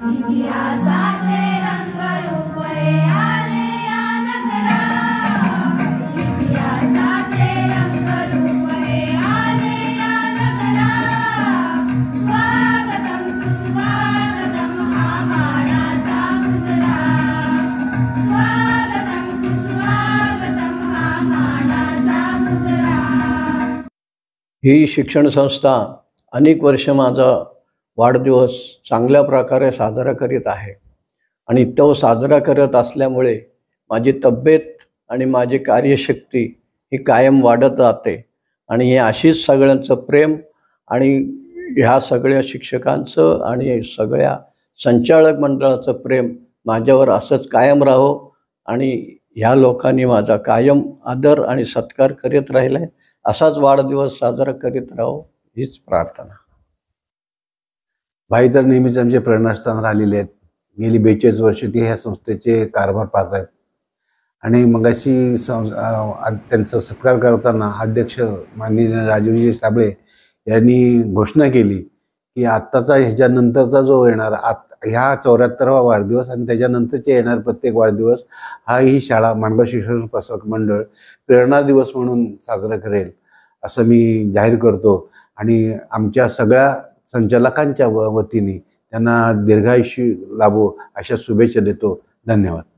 इतिहासाचे रंगरूप हे आले या नगरात, इतिहासाचे रंगरूप हे आले या नगरात. स्वागतम सुस्वागतम हा मानाचा मुजरा, स्वागतम सुस्वागतम हा मानाचा मुजरा. ही शिक्षण संस्था अनेक वर्ष माझा वाढदिवस चांगल्या प्रकारे साजरा करीत आहे आणि तो साजरा करत असल्यामुळे माझी तब्येत आणि माझी कार्यशक्ती ही कायम वाढत जाते आणि हे अशीच सगळ्यांचं प्रेम आणि ह्या सगळ्या शिक्षकांचं आणि सगळ्या संचालक मंडळाचं प्रेम माझ्यावर असंच कायम राहो आणि ह्या लोकांनी माझा कायम आदर आणि सत्कार करीत राहिला आहे. असाच वाढदिवस साजरा करीत राहो हीच प्रार्थना. भाई तर नेहमीच आमचे प्रेरणास्थान राहिलेले आहेत. गेली 42 वर्ष ते ह्या संस्थेचे कारभार पाहत आहेत आणि मगाशी त्यांचा सत्कार करताना अध्यक्ष माननीय राजीवजी साबळे यांनी घोषणा केली की आत्ताचा ह्याच्यानंतरचा जो येणार ह्या 74वा वाढदिवस आणि त्याच्यानंतरचे येणार प्रत्येक वाढदिवस हा ही शाळा माणगाव शिक्षण प्रसारक मंडळ प्रेरणा दिवस म्हणून साजरा करेल असं मी जाहीर करतो आणि आमच्या सगळ्या संचालकांच्या वतीने त्यांना दीर्घायुष्य लाभो अशा शुभेच्छा देतो. धन्यवाद.